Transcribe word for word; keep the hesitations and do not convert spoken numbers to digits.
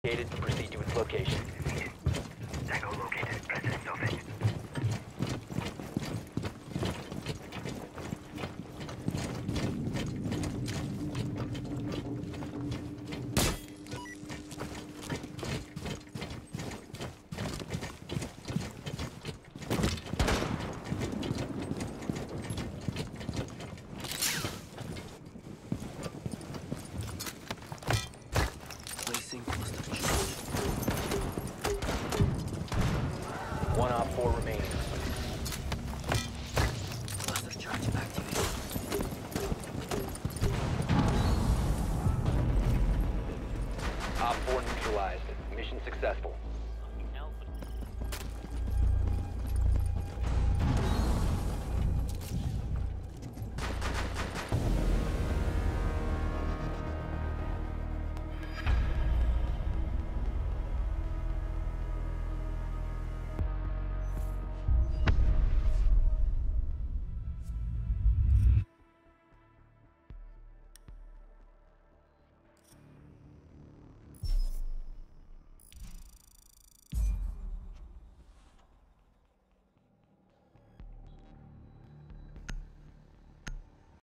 Located, proceed to its location. Tango located. Presence of it. Placing cluster charge. One op four remaining. Cluster charge activated. Op four neutralized. Mission successful.